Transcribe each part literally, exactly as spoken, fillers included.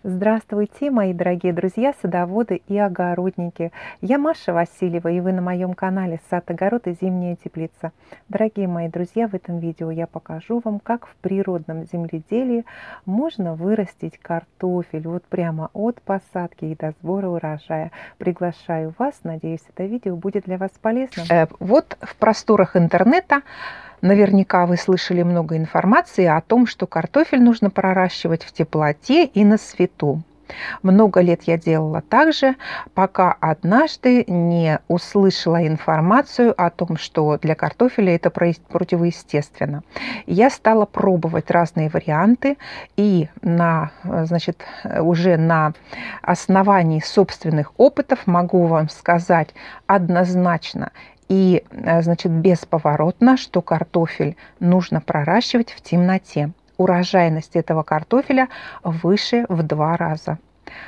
Здравствуйте, мои дорогие друзья, садоводы и огородники. Я Маша Васильева, и вы на моем канале «Сад, огород и зимняя теплица». Дорогие мои друзья, в этом видео я покажу вам, как в природном земледелии можно вырастить картофель вот прямо от посадки и до сбора урожая. Приглашаю вас, надеюсь, это видео будет для вас полезным. Э, вот в просторах интернета наверняка вы слышали много информации о том, что картофель нужно проращивать в теплоте и на свету. Много лет я делала так же, пока однажды не услышала информацию о том, что для картофеля это противоестественно. Я стала пробовать разные варианты, и на, значит, уже на основании собственных опытов могу вам сказать однозначно и, значит, бесповоротно, что картофель нужно проращивать в темноте. Урожайность этого картофеля выше в два раза.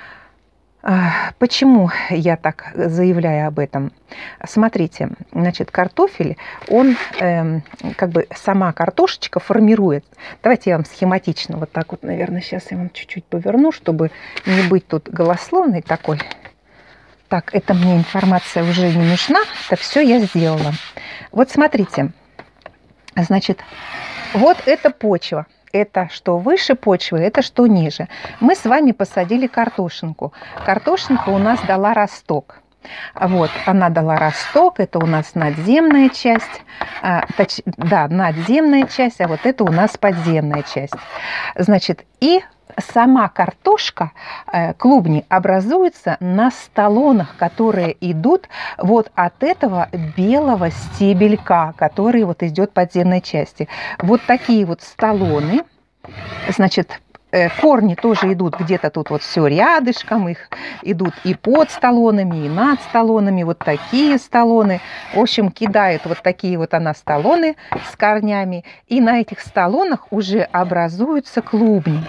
Почему я так заявляю об этом? Смотрите, значит, картофель, он, э, как бы сама картошечка формирует. Давайте я вам схематично вот так вот, наверное, сейчас я вам чуть-чуть поверну, чтобы не быть тут голословной такой. Так, это мне информация уже не нужна, это все я сделала. Вот смотрите, значит, вот это почва. Это что выше почвы, это что ниже. Мы с вами посадили картошинку. Картошинка у нас дала росток. Вот, она дала росток, это у нас надземная часть, а, точ, да, надземная часть, а вот это у нас подземная часть. Значит, и сама картошка, э, клубни, образуются на столонах, которые идут вот от этого белого стебелька, который вот идет в подземной части. Вот такие вот столоны, значит, корни тоже идут где-то тут вот все рядышком, их идут и под столонами, и над столонами, вот такие столоны. В общем, кидают вот такие вот она столоны с корнями, и на этих столонах уже образуются клубни.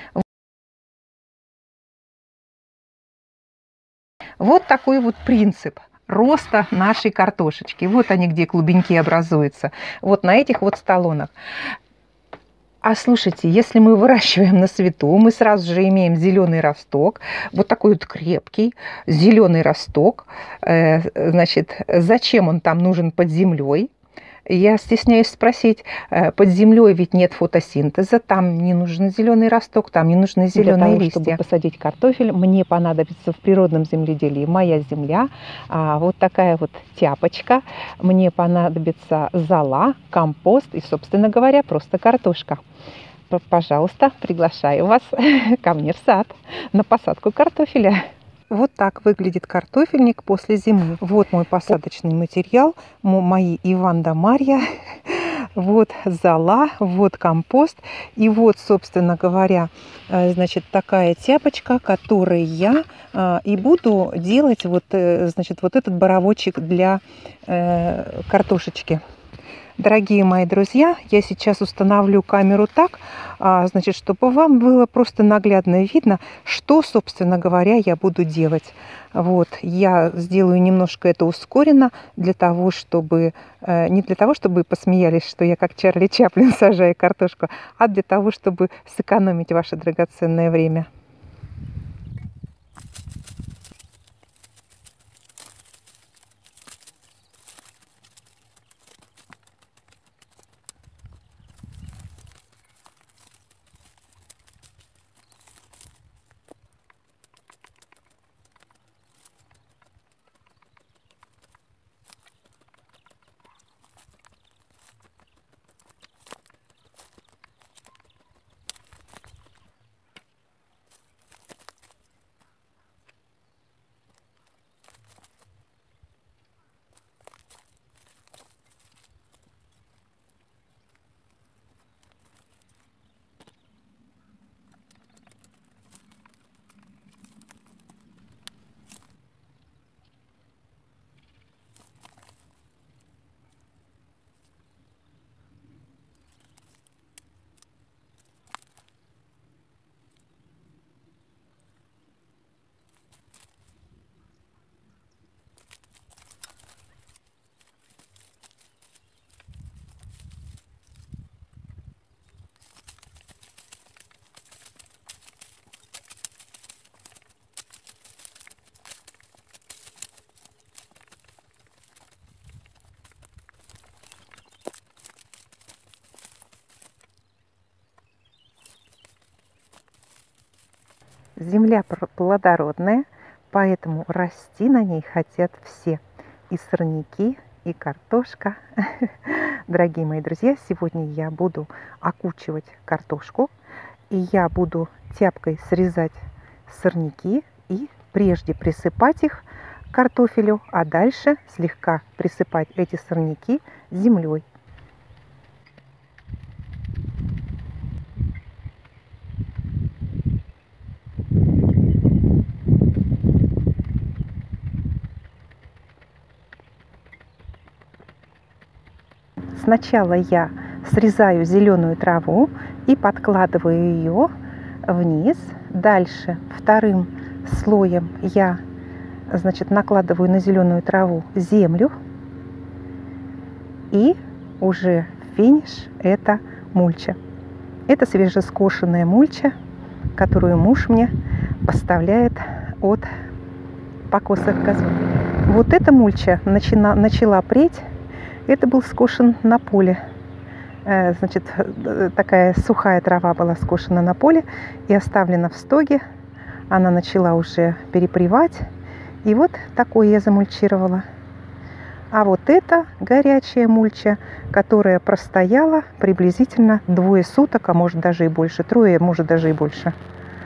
Вот такой вот принцип роста нашей картошечки. Вот они, где клубеньки образуются. Вот на этих вот столонах. А слушайте, если мы выращиваем на свету, мы сразу же имеем зеленый росток, вот такой вот крепкий зеленый росток. Значит, зачем он там нужен под землей? Я стесняюсь спросить, под землей ведь нет фотосинтеза, там не нужен зеленый росток, там не нужны зеленые листья. Чтобы посадить картофель, мне понадобится в природном земледелии моя земля, вот такая вот тяпочка, мне понадобится зола, компост и, собственно говоря, просто картошка. Пожалуйста, приглашаю вас ко мне в сад на посадку картофеля. Вот так выглядит картофельник после зимы. Вот мой посадочный материал, мои Иван да Марья, вот зола, вот компост. И вот, собственно говоря, значит, такая тяпочка, которой я и буду делать вот, значит, вот этот боровочек для картошечки. Дорогие мои друзья, я сейчас установлю камеру так, значит, чтобы вам было просто наглядно видно, что, собственно говоря, я буду делать. Вот, я сделаю немножко это ускоренно, для того, чтобы, не для того, чтобы вы посмеялись, что я как Чарли Чаплин сажаю картошку, а для того, чтобы сэкономить ваше драгоценное время. Земля плодородная, поэтому расти на ней хотят все. И сорняки, и картошка. Дорогие мои друзья, сегодня я буду окучивать картошку. И я буду тяпкой срезать сорняки и прежде присыпать их к картофелю, а дальше слегка присыпать эти сорняки землей. Сначала я срезаю зеленую траву и подкладываю ее вниз. Дальше вторым слоем я, значит, накладываю на зеленую траву землю. И уже финиш – это мульча. Это свежескошенная мульча, которую муж мне поставляет от покосов газона. Вот эта мульча начала, начала преть. Это был скошен на поле. Значит, такая сухая трава была скошена на поле и оставлена в стоге. Она начала уже перепревать. И вот такое я замульчировала. А вот это горячая мульча, которая простояла приблизительно двое суток, а может даже и больше. Трое, может даже и больше.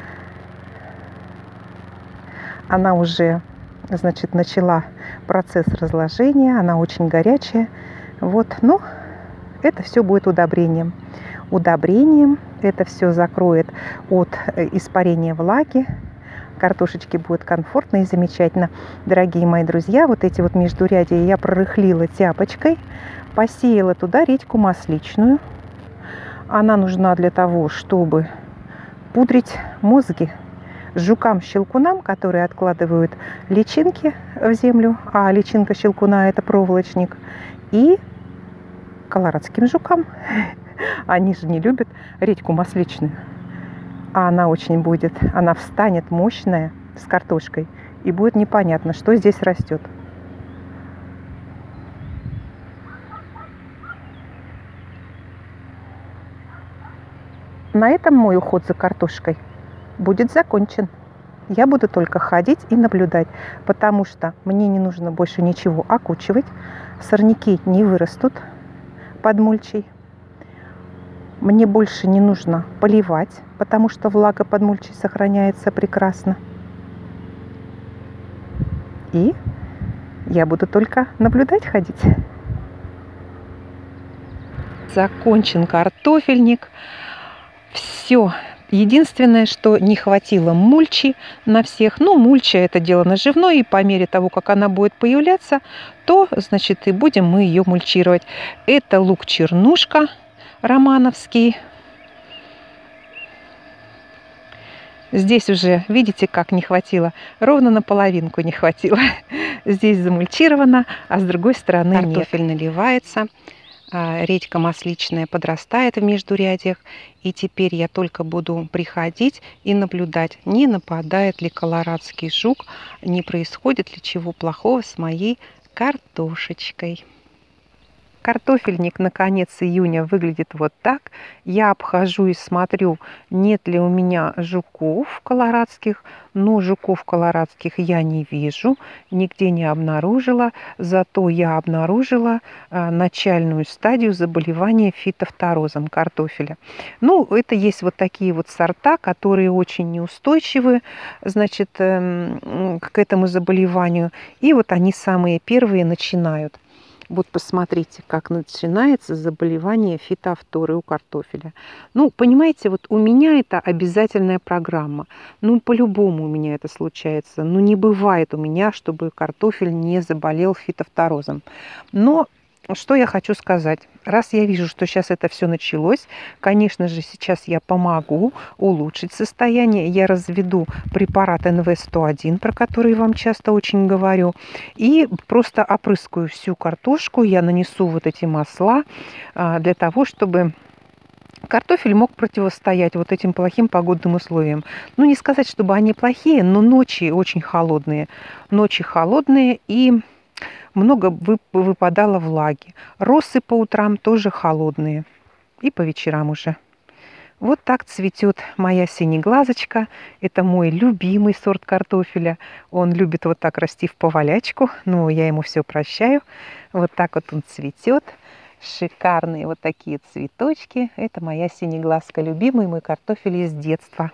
Она уже, значит, начала процесс разложения. Она очень горячая. Вот, ну, это все будет удобрением. Удобрением это все закроет от испарения влаги. Картошечке будет комфортно и замечательно. Дорогие мои друзья, вот эти вот междурядья я прорыхлила тяпочкой, посеяла туда редьку масличную. Она нужна для того, чтобы пудрить мозги жукам-щелкунам, которые откладывают личинки в землю, а личинка щелкуна – это проволочник, и колорадским жукам. Они же не любят редьку масличную. А она очень будет, она встанет мощная с картошкой, и будет непонятно, что здесь растет. На этом мой уход за картошкой будет закончен. Я буду только ходить и наблюдать, потому что мне не нужно больше ничего окучивать. Сорняки не вырастут под мульчей. Мне больше не нужно поливать, потому что влага под мульчей сохраняется прекрасно. И я буду только наблюдать, ходить. Закончен картофельник. Все. Единственное, что не хватило мульчи на всех. Ну, мульча – это дело наживное, и по мере того, как она будет появляться, то, значит, и будем мы ее мульчировать. Это лук-чернушка романовский. Здесь уже, видите, как не хватило? Ровно на половинку не хватило. Здесь замульчировано, а с другой стороны картофель нет. Наливается. Редька масличная подрастает в междурядьях, и теперь я только буду приходить и наблюдать, не нападает ли колорадский жук, не происходит ли чего плохого с моей картошечкой. Картофельник на конец июня выглядит вот так. Я обхожу и смотрю, нет ли у меня жуков колорадских. Но жуков колорадских я не вижу, нигде не обнаружила. Зато я обнаружила а, начальную стадию заболевания фитофторозом картофеля. Ну, это есть вот такие вот сорта, которые очень неустойчивы, значит, э, к этому заболеванию. И вот они самые первые начинают. Вот посмотрите, как начинается заболевание фитофторы у картофеля. Ну, понимаете, вот у меня это обязательная программа. Ну, по-любому у меня это случается. Ну, не бывает у меня, чтобы картофель не заболел фитофторозом. Но что я хочу сказать? Раз я вижу, что сейчас это все началось, конечно же, сейчас я помогу улучшить состояние. Я разведу препарат эн вэ сто один, про который вам часто очень говорю, и просто опрыскаю всю картошку. Я нанесу вот эти масла для того, чтобы картофель мог противостоять вот этим плохим погодным условиям. Ну, не сказать, чтобы они плохие, но ночи очень холодные. Ночи холодные, и много выпадало влаги. Росы по утрам тоже холодные. И по вечерам уже. Вот так цветет моя синеглазочка. Это мой любимый сорт картофеля. Он любит вот так расти в повалячку, но я ему все прощаю. Вот так вот он цветет. Шикарные вот такие цветочки. Это моя синеглазка, любимый мой картофель из детства.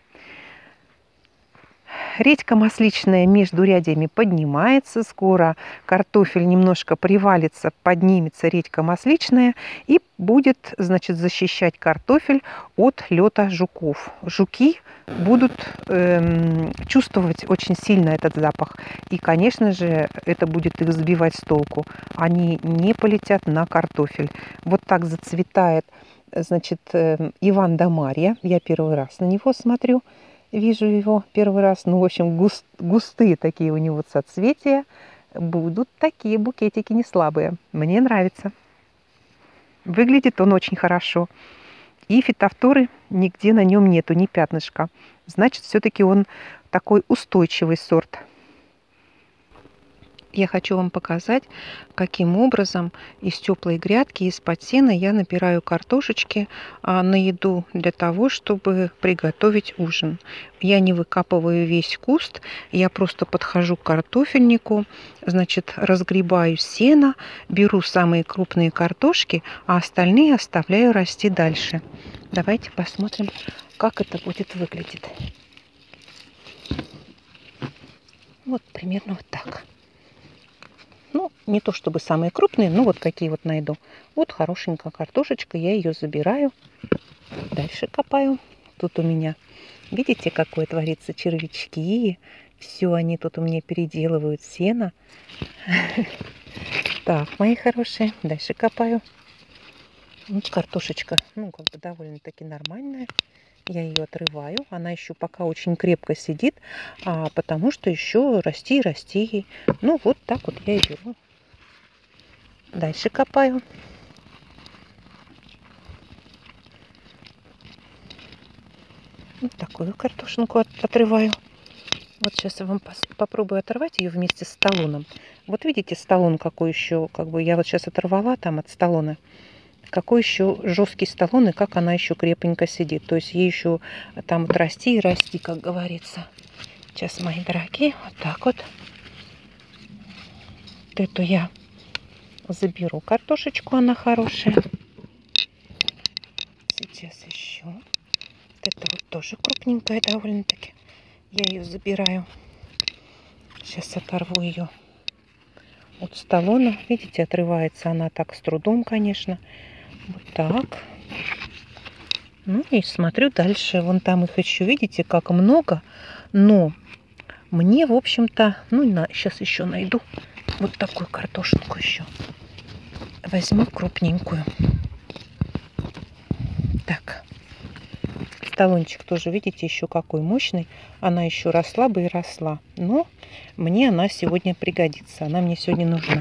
Редька масличная между рядьями поднимается, скоро картофель немножко привалится, поднимется редька масличная и будет, значит, защищать картофель от лета жуков. Жуки будут эм, чувствовать очень сильно этот запах, и, конечно же, это будет их сбивать с толку. Они не полетят на картофель. Вот так зацветает, значит, э, Иван да Марья. Я первый раз на него смотрю. Вижу его первый раз. Ну, в общем, густ, густые такие у него соцветия. Будут такие букетики не слабые. Мне нравится. Выглядит он очень хорошо. И фитофторы нигде на нем нету, ни пятнышка. Значит, все-таки он такой устойчивый сорт. Я хочу вам показать, каким образом из теплой грядки, из-под сена я набираю картошечки а, на еду для того, чтобы приготовить ужин. Я не выкапываю весь куст, я просто подхожу к картофельнику, значит, разгребаю сено, беру самые крупные картошки, а остальные оставляю расти дальше. Давайте посмотрим, как это будет выглядеть. Вот примерно вот так. Ну, не то чтобы самые крупные, но вот какие вот найду. Вот хорошенькая картошечка, я ее забираю. Дальше копаю. Тут у меня, видите, какое творится червячки. Все они тут у меня переделывают сено. Так, мои хорошие, дальше копаю. Вот картошечка, ну, как бы довольно-таки нормальная. Я ее отрываю. Она еще пока очень крепко сидит, а, потому что еще расти и расти ей. Ну, вот так вот я и беру. Дальше копаю. Вот такую картошинку от, отрываю. Вот сейчас я вам попробую оторвать ее вместе с столоном. Вот видите, столон какой еще, как бы я вот сейчас оторвала там от столона. Какой еще жесткий столон и как она еще крепенько сидит. То есть ей еще там вот расти и расти, как говорится. Сейчас, мои дорогие, вот так вот. Вот эту я заберу картошечку, она хорошая. Сейчас еще. Вот это вот тоже крупненькая довольно-таки. Я ее забираю. Сейчас оторву ее от столона. Видите, отрывается она так с трудом, конечно. Вот так. Ну и смотрю дальше. Вон там их еще, видите, как много. Но мне, в общем-то, ну, на, сейчас еще найду вот такую картошинку еще. Возьму крупненькую. Так. Столончик тоже, видите, еще какой мощный. Она еще росла бы и росла. Но мне она сегодня пригодится. Она мне сегодня нужна.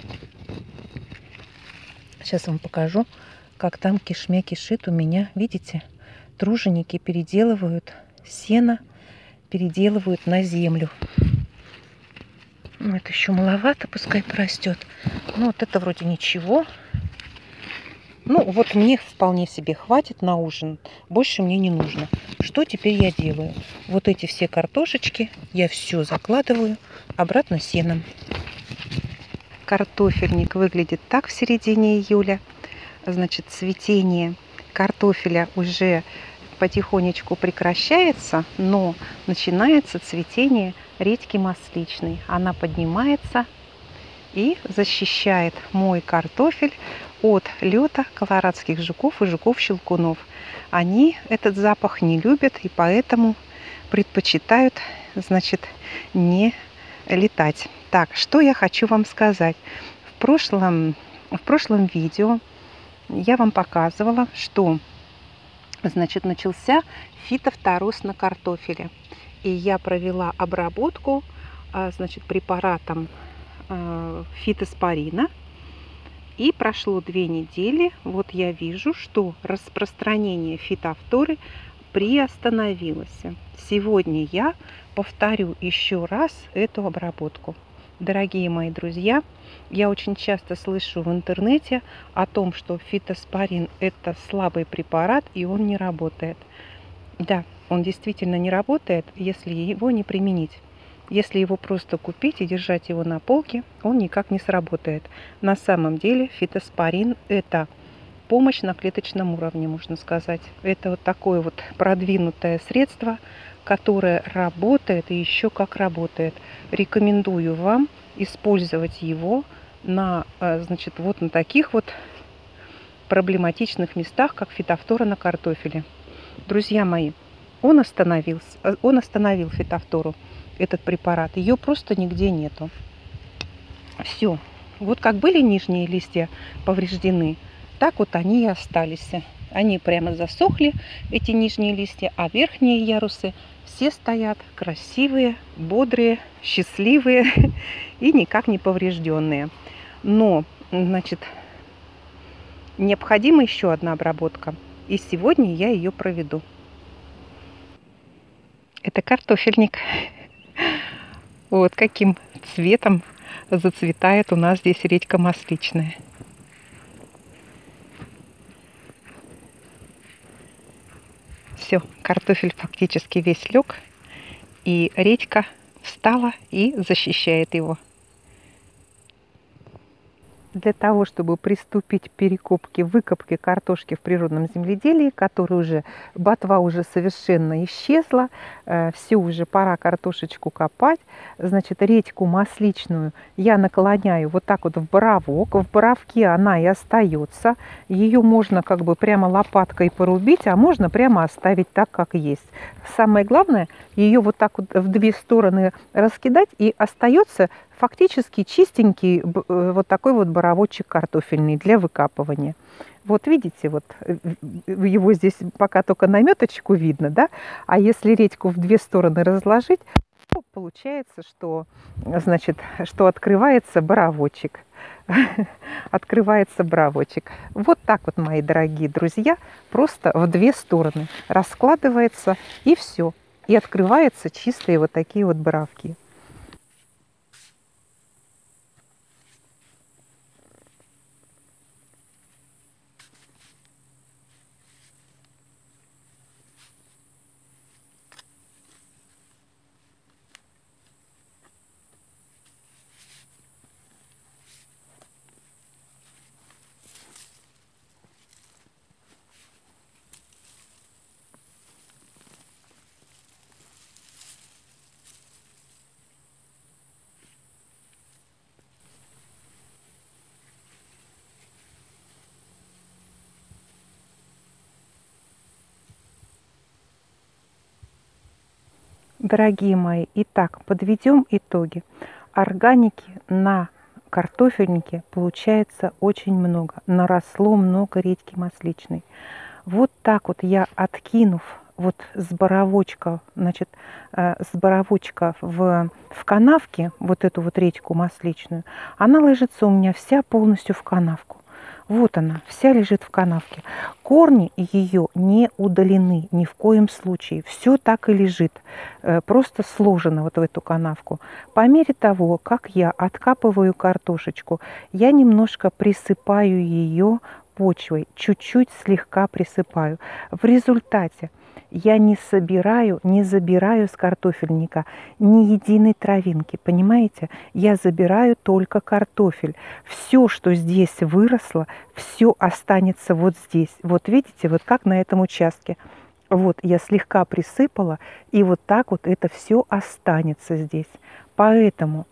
Сейчас вам покажу, как там кишмя кишит у меня. Видите, труженики переделывают сено, переделывают на землю. Ну, это еще маловато, пускай порастет. Ну, вот это вроде ничего. Ну, вот мне вполне себе хватит на ужин. Больше мне не нужно. Что теперь я делаю? Вот эти все картошечки я все закладываю обратно сеном. Картофельник выглядит так в середине июля. Значит, цветение картофеля уже потихонечку прекращается, но начинается цветение редьки масличной. Она поднимается и защищает мой картофель от лета колорадских жуков и жуков-щелкунов. Они этот запах не любят и поэтому предпочитают, значит, не летать. Так, что я хочу вам сказать. В прошлом, в прошлом видео я вам показывала, что, значит, начался фитофтороз на картофеле. И я провела обработку, значит, препаратом фитоспорина. И прошло две недели. Вот я вижу, что распространение фитофторы приостановилось. Сегодня я повторю еще раз эту обработку. Дорогие мои друзья, я очень часто слышу в интернете о том, что фитоспорин– это слабый препарат и он не работает. Да, он действительно не работает, если его не применить. Если его просто купить и держать его на полке, он никак не сработает. На самом деле фитоспорин– это помощь на клеточном уровне, можно сказать. Это вот такое вот продвинутое средство, которое работает и еще как работает. Рекомендую вам использовать его на, значит, вот на таких вот проблематичных местах, как фитофтора на картофеле. Друзья мои, он остановился, он остановил фитофтору, этот препарат. Ее просто нигде нету. Все. Вот как были нижние листья повреждены, так вот они и остались. Они прямо засохли, эти нижние листья, а верхние ярусы все стоят красивые, бодрые, счастливые и никак не поврежденные. Но, значит, необходима еще одна обработка. И сегодня я ее проведу. Это картофельник. Вот каким цветом зацветает у нас здесь редька масличная. Все, картофель фактически весь лег, и редька встала и защищает его. Для того, чтобы приступить к перекопке, выкопке картошки в природном земледелии, которая уже, ботва уже совершенно исчезла, э, все уже пора картошечку копать, значит, редьку масличную я наклоняю вот так вот в боровок. В боровке она и остается. Ее можно как бы прямо лопаткой порубить, а можно прямо оставить так, как есть. Самое главное, ее вот так вот в две стороны раскидать, и остается фактически чистенький вот такой вот боровочек картофельный для выкапывания. Вот видите, вот его здесь пока только наметочку видно, да? А если редьку в две стороны разложить, то получается, что, значит, что открывается боровочек. Открывается боровочек. Вот так вот, мои дорогие друзья, просто в две стороны раскладывается, и все. И открываются чистые вот такие вот боровки. Дорогие мои, итак, подведем итоги. Органики на картофельнике получается очень много. Наросло много редьки масличной. Вот так вот я, откинув вот с боровочка, значит, э, с боровочка в, в канавке, вот эту вот редьку масличную, она ложится у меня вся полностью в канавку. Вот она, вся лежит в канавке. Корни ее не удалены ни в коем случае. Все так и лежит, просто сложено вот в эту канавку. По мере того, как я откапываю картошечку, я немножко присыпаю ее почвой, чуть-чуть слегка присыпаю. В результате я не собираю, не забираю с картофельника ни единой травинки, понимаете? Я забираю только картофель. Все, что здесь выросло, все останется вот здесь. Вот видите, вот как на этом участке. Вот я слегка присыпала, и вот так вот это все останется здесь. Поэтому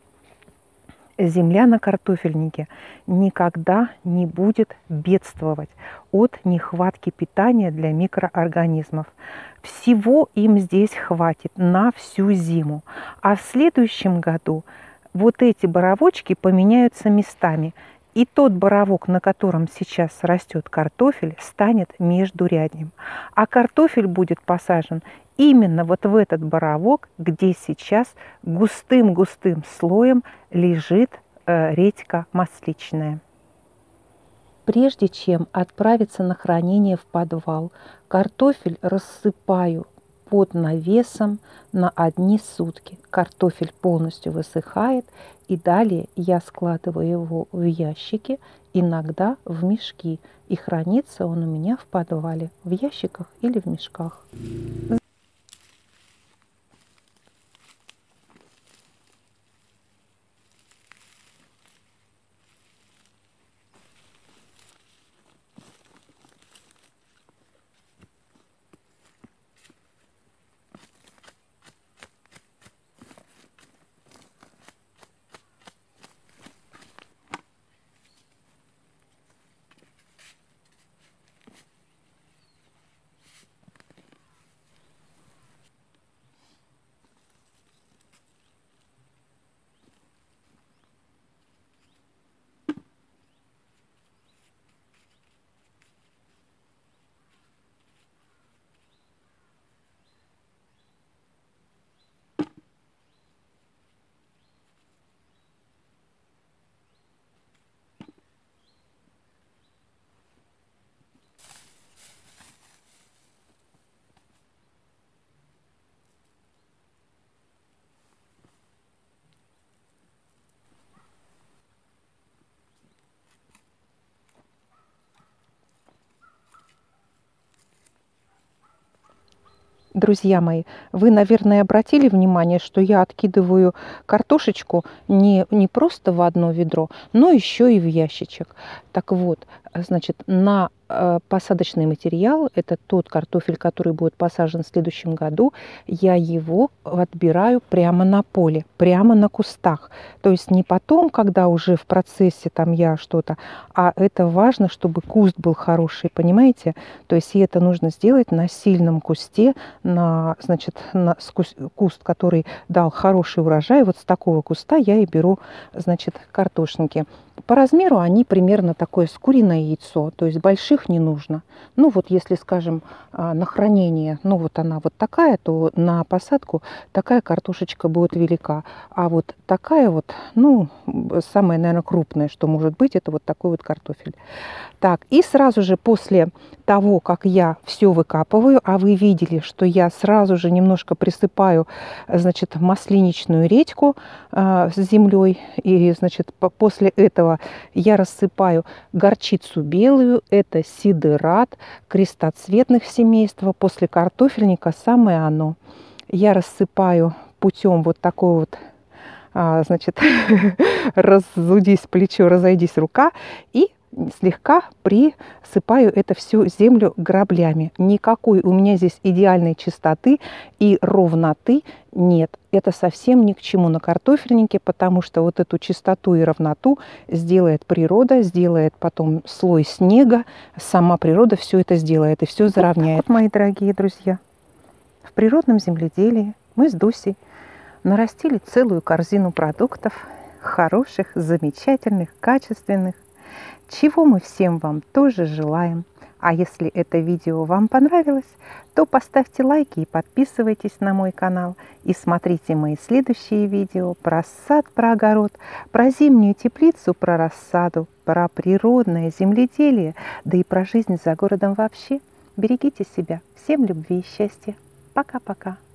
земля на картофельнике никогда не будет бедствовать от нехватки питания для микроорганизмов. Всего им здесь хватит на всю зиму. А в следующем году вот эти боровочки поменяются местами. И тот боровок, на котором сейчас растет картофель, станет междурядьем. А картофель будет посажен именно вот в этот боровок, где сейчас густым-густым слоем лежит э, редька масличная. Прежде чем отправиться на хранение в подвал, картофель рассыпаю под навесом на одни сутки. Картофель полностью высыхает, и далее я складываю его в ящики, иногда в мешки. И хранится он у меня в подвале, в ящиках или в мешках. Друзья мои, вы, наверное, обратили внимание, что я откидываю картошечку не, не просто в одно ведро, но еще и в ящичек. Так вот, значит, на э, посадочный материал, это тот картофель, который будет посажен в следующем году, я его отбираю прямо на поле, прямо на кустах. То есть не потом, когда уже в процессе там я что-то, а это важно, чтобы куст был хороший, понимаете? То есть и это нужно сделать на сильном кусте, на, значит, на куст, который дал хороший урожай. Вот с такого куста я и беру, значит, картошники. По размеру они примерно такое с куриное яйцо, то есть больших не нужно. Ну вот если, скажем, на хранение, ну вот она вот такая, то на посадку такая картошечка будет велика. А вот такая вот, ну, самая, наверное, крупная, что может быть, это вот такой вот картофель. Так, и сразу же после того, как я все выкапываю, а вы видели, что я сразу же немножко присыпаю, значит, маслиничную редьку э, с землей, и, значит, по после этого я рассыпаю горчицу белую, это сидерат, крестоцветных семейства, после картофельника самое оно. Я рассыпаю путем вот такой вот, а, значит, разудись плечо, разойдись рука, и слегка присыпаю это всю землю граблями. Никакой у меня здесь идеальной чистоты и ровноты нет. Это совсем ни к чему на картофельнике, потому что вот эту чистоту и ровноту сделает природа, сделает потом слой снега, сама природа все это сделает и все заровняет. Вот, мои дорогие друзья, в природном земледелии мы с Дусей нарастили целую корзину продуктов, хороших, замечательных, качественных, чего мы всем вам тоже желаем. А если это видео вам понравилось, то поставьте лайки и подписывайтесь на мой канал. И смотрите мои следующие видео про сад, про огород, про зимнюю теплицу, про рассаду, про природное земледелие, да и про жизнь за городом вообще. Берегите себя. Всем любви и счастья. Пока-пока.